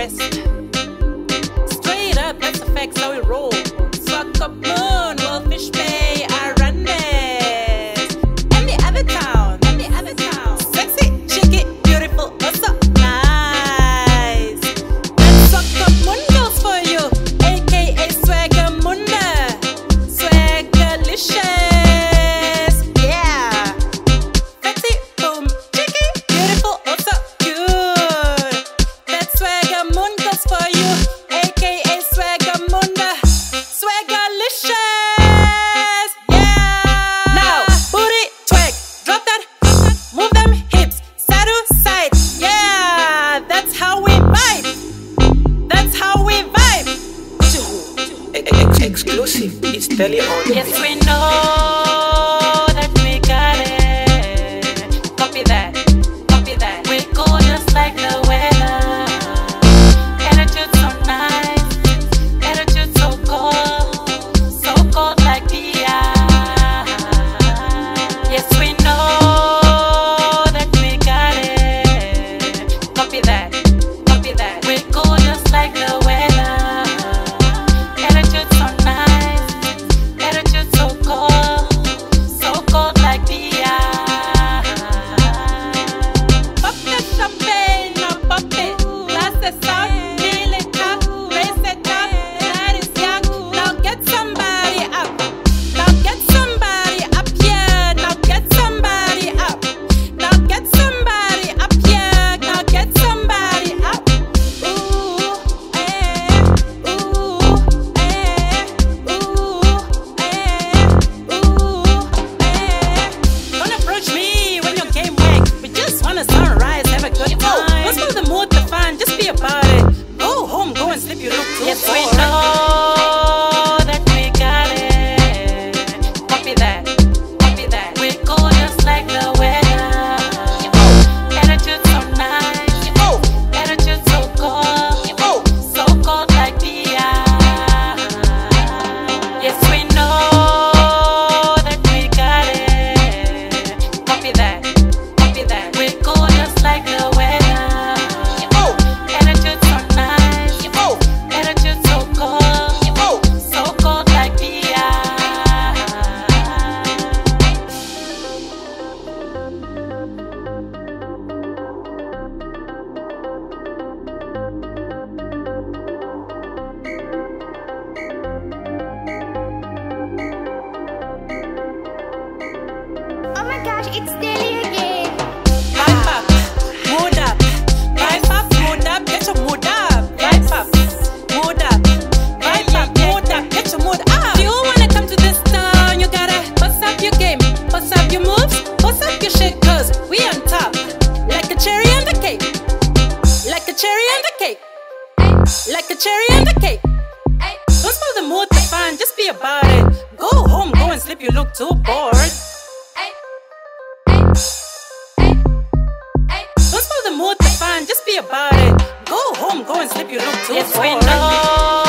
rest. Straight up, that's the facts how we roll. Suck up moon, Wolfish Bay, I run this. And the other town, sexy, cheeky, beautiful, also nice. Let's suck up moon girls for you, aka Swagger Munda, Swaggerlicious. Yeah, sexy, boom, cheeky, beautiful, also cute. That's Swagger moon girls for you, aka Swagger Munda, Swaggerlicious. Yeah. Now, booty twag, drop that, move them hips, side to side. Yeah, that's how we vibe. That's how we vibe. Exclusive, it's TellyOnTheBeat. Yes, we know that we got it. Copy that, copy that. We go just like the weather. Attitude so nice, attitude so cold like the ice. Yes, we know that we got it. Copy that, copy that. We go just like the weather. Attitude so nice, attitude so cold like the ice. Pop the champagne, now pop it. Glass it up, fill it up, raise it up. That is young. Now get somebody up. Now get somebody up here. Now get somebody up. Now get somebody up here. Now get somebody up. Ooh, eh, ooh, eh, ooh, eh, ooh, eh. Don't approach me when your game whack. We just wanna sunrise, have a good time. Let's feel the mood, the fun, just be about it. Go home, go and sleep, you look too Yes, we know that we got it. Copy that, copy that. We go just like the weather. Attitude so nice, attitude so cold like the ice. Yes, we know that we got it. Copy that, copy that. We go just like the weather. Attitude so nice, attitude so cold like the ice. Oh my gosh, it's Telly again. Vibe up, mood up, vibe up, mood up, get your mood up. Vibe up, mood up, vibe up, mood up, get your mood up. You wanna come to this town, you gotta bust up your game, bust up your moves, bust up your shit, cause we on top. Like a cherry on the cake, like a cherry on the cake, like a cherry on the cake. Don't spoil the mood, the fun, just be about it. Go home, go and sleep, you look too bored. Don't spoil the mood, the fun, just be about it. Go home, go and sleep, you look too bored. Yes, we know